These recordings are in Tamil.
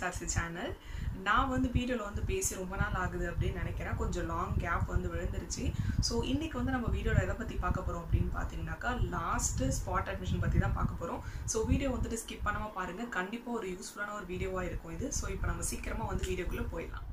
Sassy channel. நான் வந்து வீடியோவில் வந்து பேசி ரொம்ப நாள் ஆகுது அப்படின்னு நினைக்கிறேன். கொஞ்சம் லாங் கேப் வந்து விழுந்துருச்சு. ஸோ இன்றைக்கி வந்து நம்ம வீடியோவில் எதை பற்றி பார்க்க போகிறோம் அப்படின்னு பார்த்தீங்கன்னாக்கா லாஸ்ட்டு ஸ்பாட் அட்மிஷன் பற்றி தான் பார்க்க போகிறோம். ஸோ வீடியோ வந்துட்டு ஸ்கிப் பண்ணாமல் பாருங்கள். கண்டிப்பாக ஒரு யூஸ்ஃபுல்லான ஒரு வீடியோவாக இருக்கும் இது. ஸோ இப்போ நம்ம சீக்கிரமாக வந்து வீடியோக்குள்ளே போயிடலாம்.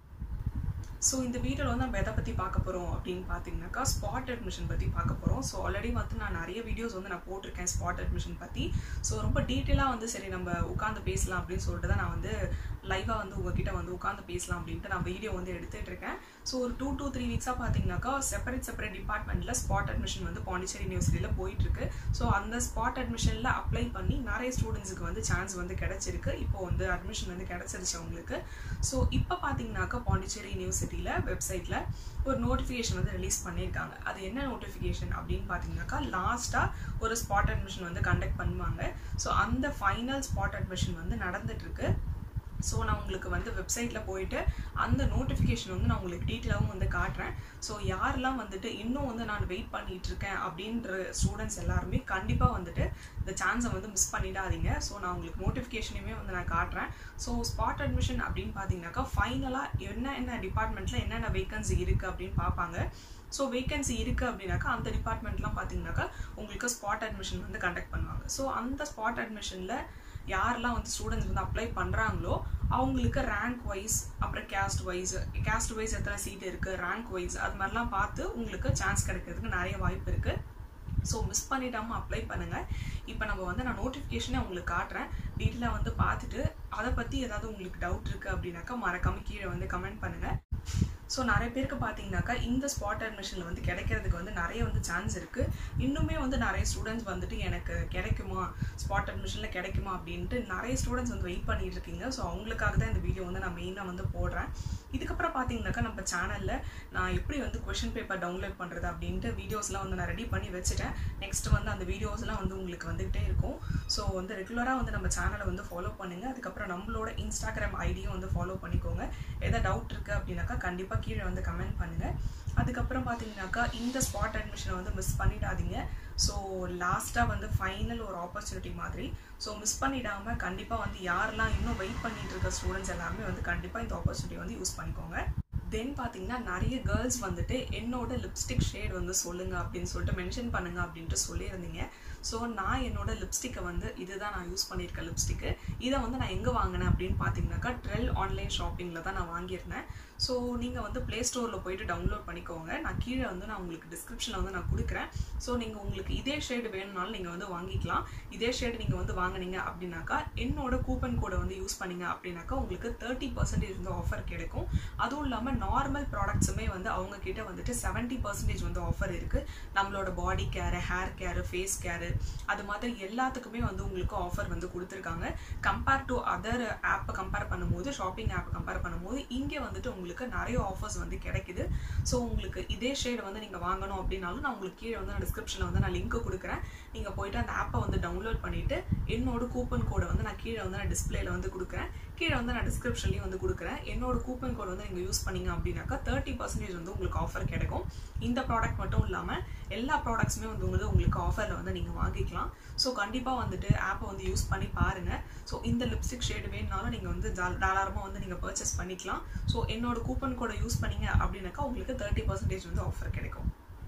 ஸோ இந்த வீடியோவில் வந்து நம்ம எதை பற்றி பார்க்க போகிறோம் அப்படின்னு பார்த்தீங்கன்னாக்கா ஸ்பாட் அட்மிஷன் பற்றி பார்க்க போகிறோம். ஸோ ஆல்ரெடி வந்து நான் நிறைய வீடியோஸ் வந்து நான் போட்டிருக்கேன் ஸ்பாட் அட்மிஷன் பற்றி. ஸோ ரொம்ப டீட்டெயிலாக வந்து சரி நம்ம உட்காந்து பேசலாம் அப்படின்னு சொல்லிட்டு தான் நான் வந்து லைவாக வந்து உங்ககிட்ட வந்து உட்காந்து பேசலாம் அப்படின்ட்டு நான் வீடியோ வந்து எடுத்துகிட்டு இருக்கேன். ஸோ ஒரு 2 to 3 வீக்ஸாக பார்த்தீங்கன்னாக்கா செப்பரேட் டிபார்ட்மெண்ட்டில் ஸ்பாட் அட்மிஷன் வந்து பாண்டிச்சேரி யூனிவர்சிட்டியில் போயிட்டுருக்கு. ஸோ அந்த ஸ்பாட் அட்மிஷனில் அப்ளை பண்ணி நிறைய ஸ்டூடெண்ட்ஸுக்கு வந்து சான்ஸ் வந்து கிடச்சிருக்கு. இப்போ வந்து அட்மிஷன் வந்து கிடச்சிருச்சு அவங்களுக்கு. ஸோ இப்போ பார்த்தீங்கன்னாக்கா பாண்டிச்சேரி யூனிவர்சிட்டியில் வெப்சைட்டில் ஒரு நோட்டிஃபிகேஷன் வந்து ரிலீஸ் பண்ணியிருக்காங்க. அது என்ன நோட்டிஃபிகேஷன் அப்படின்னு பார்த்தீங்கன்னாக்கா லாஸ்ட்டாக ஒரு ஸ்பாட் அட்மிஷன் வந்து கண்டக்ட் பண்ணுவாங்க. ஸோ அந்த ஃபைனல் ஸ்பாட் அட்மிஷன் வந்து நடந்துகிட்ருக்கு. ஸோ நான் உங்களுக்கு வந்து வெப்சைட்டில் போயிட்டு அந்த நோட்டிஃபிகேஷன் வந்து நான் உங்களுக்கு டீட்டெயிலாகவும் வந்து காட்டுறேன். ஸோ யாரெல்லாம் வந்துட்டு இன்னும் வந்து நான் வெயிட் பண்ணிகிட்ருக்கேன் அப்படின்ற ஸ்டூடெண்ட்ஸ் எல்லாருமே கண்டிப்பாக வந்துட்டு இந்த சான்ஸை வந்து மிஸ் பண்ணிடாதீங்க. ஸோ நான் உங்களுக்கு நோட்டிஃபிகேஷனையுமே வந்து நான் காட்டுறேன். ஸோ ஸ்பாட் அட்மிஷன் அப்படின்னு பார்த்தீங்கன்னாக்கா ஃபைனலாக என்ன டிபார்ட்மெண்ட்டில் என்னென்ன வேகன்சி இருக்குது அப்படின்னு பார்ப்பாங்க. ஸோ வேகன்சி இருக்குது அப்படின்னாக்கா அந்த டிபார்ட்மெண்ட்லாம் பார்த்தீங்கன்னாக்கா உங்களுக்கு ஸ்பாட் அட்மிஷன் வந்து கண்டக்ட் பண்ணுவாங்க. ஸோ அந்த ஸ்பாட் அட்மிஷனில் யாரெல்லாம் வந்து ஸ்டூடெண்ட்ஸ் வந்து அப்ளை பண்ணுறாங்களோ அவங்களுக்கு ரேங்க் வைஸ் அப்புறம் கேஸ்ட் வைஸ் எத்தனை சீட் இருக்குது, ரேங்க் வைஸ் அது மாதிரிலாம் பார்த்து உங்களுக்கு சான்ஸ் கிடைக்கிறதுக்கு நிறைய வாய்ப்பு இருக்குது. ஸோ மிஸ் பண்ணிடாமல் அப்ளை பண்ணுங்கள். இப்போ நம்ம வந்து நான் நோட்டிஃபிகேஷனே உங்களுக்கு காட்டுறேன். டீட்டெயிலாக வந்து பார்த்துட்டு அதை பற்றி ஏதாவது உங்களுக்கு டவுட் இருக்குது அப்படின்னாக்கா மறக்காமல் கீழே வந்து கமெண்ட் பண்ணுங்கள். ஸோ நிறைய பேருக்கு பார்த்தீங்கன்னாக்கா இந்த ஸ்பாட் அட்மிஷனில் வந்து கிடைக்கிறதுக்கு வந்து நிறைய வந்து சான்ஸ் இருக்குது. இன்னுமே வந்து நிறைய ஸ்டூடெண்ட்ஸ் வந்துட்டு எனக்கு கிடைக்குமா, ஸ்பாட் அட்மிஷனில் கிடைக்குமா அப்படின்ட்டு நிறைய ஸ்டூடெண்ட்ஸ் வந்து வெயிட் பண்ணிட்டு இருக்கீங்க. ஸோ அவங்களுக்காக தான் இந்த வீடியோ வந்து நான் மெயினாக வந்து போடுறேன். இதுக்கப்புறம் பார்த்தீங்கன்னாக்கா நம்ம சேனலில் நான் எப்படி வந்து கொஷின் பேப்பர் டவுன்லோட் பண்ணுறது அப்படின்ட்டு வீடியோஸ்லாம் வந்து நான் ரெடி பண்ணி வச்சுட்டேன். நெக்ஸ்ட் வந்து அந்த வீடியோஸ்லாம் வந்து உங்களுக்கு வந்துகிட்டே இருக்கும். ஸோ வந்து ரெகுலராக வந்து நம்ம சேனலை வந்து ஃபாலோ பண்ணுங்கள். அதுக்கப்புறம் நம்மளோட இன்ஸ்டாகிராம் ஐடியும் வந்து ஃபாலோ பண்ணிக்கோங்க. எதாவது டவுட் இருக்குது அப்படின்னாக்கா கண்டிப்பாக கீழே வந்து கமெண்ட் பண்ணுங்கள். அதுக்கப்புறம் பார்த்தீங்கன்னாக்கா இந்த ஸ்பாட் அட்மிஷனை வந்து மிஸ் பண்ணிடாதீங்க. ஸோ லாஸ்ட்டாக வந்து ஃபைனல் ஒரு ஆப்பர்ச்சுனிட்டி மாதிரி. ஸோ மிஸ் பண்ணிடாமல் கண்டிப்பாக வந்து யாரெல்லாம் இன்னும் வெயிட் பண்ணிட்டு இருக்க ஸ்டூடெண்ட்ஸ் எல்லாருமே வந்து கண்டிப்பாக இந்த ஆப்பர்ச்சுனிட்டி வந்து யூஸ் பண்ணிக்கோங்க. தென் பார்த்தீங்கன்னா நிறைய கேர்ள்ஸ் வந்துட்டு என்னோட லிப்ஸ்டிக் ஷேட் வந்து சொல்லுங்கள் அப்படின்னு சொல்லிட்டு மென்ஷன் பண்ணுங்கள் அப்படின்ட்டு சொல்லியிருந்தீங்க. ஸோ நான் என்னோட லிப்ஸ்டிக்கை வந்து இதுதான் நான் யூஸ் பண்ணியிருக்கேன் லிப்ஸ்டிக்கு. இதை வந்து நான் எங்கே வாங்கினேன் அப்படின்னு பார்த்தீங்கன்னாக்கா ட்ரெல் ஆன்லைன் ஷாப்பிங்கில் தான் நான் வாங்கியிருந்தேன். ஸோ நீங்கள் வந்து ப்ளே ஸ்டோரில் போய்ட்டு டவுன்லோட் பண்ணிக்கோங்க. நான் கீழே வந்து நான் உங்களுக்கு டிஸ்கிரிப்ஷனில் வந்து நான் கொடுக்குறேன். ஸோ நீங்கள் உங்களுக்கு இதே ஷேடு வேணும்னாலும் நீங்கள் வந்து வாங்கிக்கலாம். இதே ஷேடு நீங்கள் வந்து வாங்கினீங்க அப்படின்னாக்கா என்னோட கூப்பன் கோடை வந்து யூஸ் பண்ணிங்க அப்படின்னாக்கா உங்களுக்கு 30% வந்து ஆஃபர் கிடைக்கும். அதுவும் இல்லாமல் நார்மல் ப்ராடக்ட்ஸுமே வந்து அவங்கக்கிட்ட வந்துட்டு 70% வந்து ஆஃபர் இருக்குது. நம்மளோட பாடி கேரு, ஹேர் கேரு, ஃபேஸ் கேரு அது மாதிரி எல்லாத்துக்குமே வந்து உங்களுக்கு ஆஃபர் வந்து கொடுத்துருக்காங்க. கம்பேர் டு அதர் ஆப்பை கம்பேர் பண்ணும்போது, ஷாப்பிங் ஆப்பை கம்பேர் பண்ணும்போது இங்கே வந்துட்டு உங்களுக்கு நிறைய ஆஃபர்ஸ் வந்து கிடைக்குது. ஸோ உங்களுக்கு இதே ஷேடு வந்து நீங்கள் வாங்கணும் அப்படின்னாலும் நான் உங்களுக்கு கீழே வந்து நான் டிஸ்கிரிப்ஷனில் வந்து நான் லிங்க் கொடுக்குறேன். நீங்கள் போய்ட்டு அந்த ஆப்பை வந்து டவுன்லோட் பண்ணிவிட்டு என்னோட கூப்பன் கோடை வந்து நான் கீழே வந்து நான் டிஸ்பிளேல வந்து கொடுக்குறேன். கீழே வந்து நான் டிஸ்கிரிப்ஷன்லேயும் வந்து கொடுக்குறேன். என்னோட கூப்பன் கோட் வந்து நீங்கள் யூஸ் பண்ணிங்க அப்படின்னாக்கா 30% வந்து உங்களுக்கு ஆஃபர் கிடைக்கும். இந்த ப்ராடக்ட் மட்டும் இல்லாமல் எல்லா ப்ராடக்ட்ஸுமே வந்து உங்களுக்கு ஆஃபரில் வந்து நீங்கள் வாங்கிக்கலாம். ஸோ கண்டிப்பாக வந்துட்டு ஆப்பை வந்து யூஸ் பண்ணி பாருங்கள். ஸோ இந்த லிப்ஸ்டிக் ஷேடு வேணுனாலும் நீங்கள் வந்து தாராளமாக வந்து நீங்கள் பர்ச்சேஸ் பண்ணிக்கலாம். ஸோ என்னோட கூப்பன் கோடை யூஸ் பண்ணிங்க அப்படின்னாக்கா உங்களுக்கு 30% வந்து ஆஃபர் கிடைக்கும்.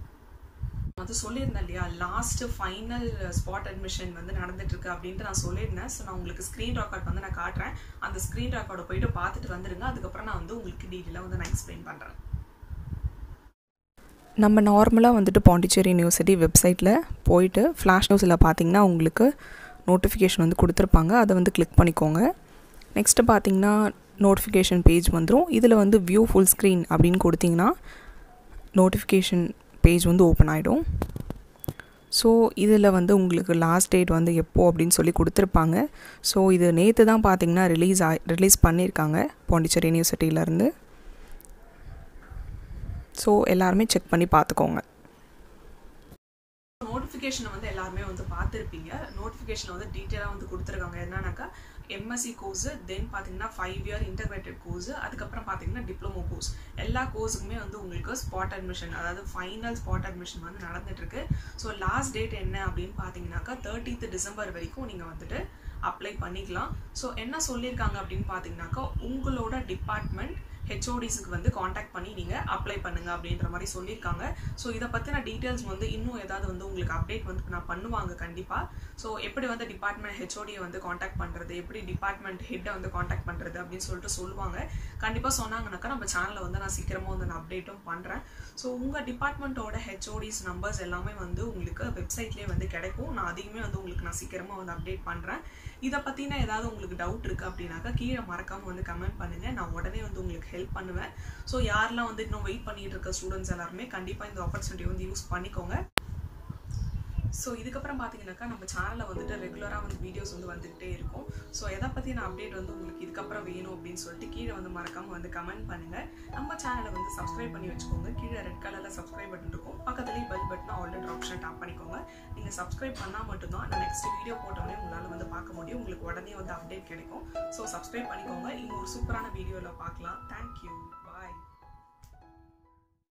அது சொல்லியிருந்தேன் இல்லையா, லாஸ்ட்டு ஃபைனல் ஸ்பாட் அட்மிஷன் வந்து நடந்துட்டுருக்கு அப்படின்ட்டு நான் சொல்லியிருந்தேன். ஸோ நான் உங்களுக்கு ஸ்க்ரீன் ரெக்கார்ட் வந்து நான் காட்டுறேன். அந்த ஸ்க்ரீன் ரெக்கார்டை போய்ட்டு பார்த்துட்டு வந்துடுங்க. அதுக்கப்புறம் நான் வந்து உங்களுக்கு டீட்டெயிலாக வந்து நான் எக்ஸ்பிளைன் பண்ணுறேன். நம்ம நார்மலாக வந்துட்டு பாண்டிச்சேரி யூனிவர்சிட்டி வெப்சைட்டில் போயிட்டு ஃப்ளாஷ் நியூஸில் பார்த்தீங்கன்னா உங்களுக்கு நோட்டிஃபிகேஷன் வந்து கொடுத்துருப்பாங்க. அதை வந்து கிளிக் பண்ணிக்கோங்க. நெக்ஸ்ட்டு பார்த்தீங்கன்னா நோட்டிஃபிகேஷன் பேஜ் வந்துடும். இதில் வந்து வியூ ஃபுல் ஸ்க்ரீன் அப்படின்னு கொடுத்திங்கன்னா நோட்டிஃபிகேஷன் பேஜ் வந்து ஓப்பன் ஆகிடும். ஸோ இதில் வந்து உங்களுக்கு லாஸ்ட் டேட் வந்து எப்போது அப்படின்னு சொல்லி கொடுத்துருப்பாங்க. ஸோ இது நேற்று தான் பார்த்திங்கன்னா ரிலீஸ் பண்ணியிருக்காங்க பாண்டிச்சேரி யூனிவர்சிட்டியிலேருந்து. ஸோ எல்லாருமே செக் பண்ணி பார்த்துக்கோங்க. நோட்டிஃபிகேஷனை வந்து எல்லாருமே வந்து பார்த்துருப்பீங்க. நோட்டிஃபிகேஷன் வந்து டீட்டெயிலாக வந்து கொடுத்துருக்காங்க. என்னன்னாக்கா எம்எஸ்சி கோர்ஸு, தென் பார்த்தீங்கன்னா 5 இயர் இன்டகிரேட்டட் கோர்ஸு, அதுக்கப்புறம் பார்த்தீங்கன்னா டிப்ளமோ கோர்ஸ், எல்லா கோர்ஸுக்குமே வந்து உங்களுக்கு ஸ்பாட் அட்மிஷன், அதாவது ஃபைனல் ஸ்பாட் அட்மிஷன் வந்து நடந்துட்டுருக்கு. ஸோ லாஸ்ட் டேட் என்ன அப்படின்னு பார்த்தீங்கன்னாக்கா 30th டிசம்பர் வரைக்கும் நீங்கள் வந்துட்டு அப்ளை பண்ணிக்கலாம். ஸோ என்ன சொல்லியிருக்காங்க அப்படின்னு பார்த்தீங்கன்னாக்கா, உங்களோட டிபார்ட்மெண்ட் ஹெச்ஓடிஸுக்கு வந்து காண்டாக்ட் பண்ணி நீங்கள் அப்ளை பண்ணுங்க அப்படின்ற மாதிரி சொல்லியிருக்காங்க. ஸோ இதை பற்றின டீட்டெயில்ஸ் வந்து இன்னும் ஏதாவது வந்து உங்களுக்கு அப்டேட் வந்து நான் பண்ணுவாங்க கண்டிப்பாக. ஸோ எப்படி வந்து டிபார்ட்மெண்ட் ஹெச்ஓடியை வந்து காண்டாக்ட் பண்ணுறது, எப்படி டிபார்ட்மெண்ட் ஹெட்டை வந்து காண்டாக்ட் பண்ணுறது அப்படின்னு சொல்லிட்டு சொல்லுவாங்க. கண்டிப்பாக சொன்னாங்கன்னாக்கா நம்ம சேனலில் வந்து நான் சீக்கிரமாக வந்து நான் அப்டேட்டும் பண்ணுறேன். ஸோ உங்கள் டிபார்ட்மெண்ட்டோட ஹெச்ஓடிஸ் நம்பர்ஸ் எல்லாமே வந்து உங்களுக்கு வெப்சைட்லேயே வந்து கிடைக்கும். நான் அதையுமே வந்து உங்களுக்கு நான் சீக்கிரமாக வந்து அப்டேட் பண்ணுறேன். இதை பற்றின ஏதாவது உங்களுக்கு டவுட் இருக்குது அப்படின்னாக்கா கீழே மறக்காமல் வந்து கமெண்ட் பண்ணுங்கள். நான் உடனே வந்து உங்களுக்கு ஹெல்ப் பண்ணுவேன். ஸோ யாரெல்லாம் வந்து இன்னும் வெயிட் பண்ணிட்டு இருக்க ஸ்டூடெண்ட்ஸ் எல்லாருமே கண்டிப்பாக இந்த ஆப்பர்ச்சுனிட்டி வந்து யூஸ் பண்ணிக்கோங்க. ஸோ இதுக்கப்புறம் பார்த்தீங்கன்னாக்கா நம்ம சேனலில் வந்துட்டு ரெகுலராக வந்து வீடியோஸ் வந்து வந்துகிட்டே இருக்கும். ஸோ எதை பற்றி நான் அப்டேட் வந்து உங்களுக்கு இதுக்கப்புறம் வேணும் அப்படின்னு சொல்லிட்டு கீழே வந்து மறக்காமல் வந்து கமெண்ட் பண்ணுங்கள். நம்ம சேனலை வந்து சப்ஸ்கிரைப் பண்ணி வச்சுக்கோங்க. கீழே ரெட் கலரில் சப்ஸ்கிரைப் பட்டன் இருக்கும், பக்கத்துலேயே bell button already option tap பண்ணிக்கோங்க. நீங்கள் சப்ஸ்கிரைப் பண்ணால் மட்டும்தான் நான் நெக்ஸ்ட் வீடியோ போட்டோடனே உங்களால் வந்து பார்க்க முடியும், உங்களுக்கு உடனே வந்து அப்டேட் கிடைக்கும். ஸோ சப்ஸ்கிரைப் பண்ணிக்கோங்க. இன்னும் ஒரு சூப்பரான வீடியோவில் பார்க்கலாம். தேங்க்யூ.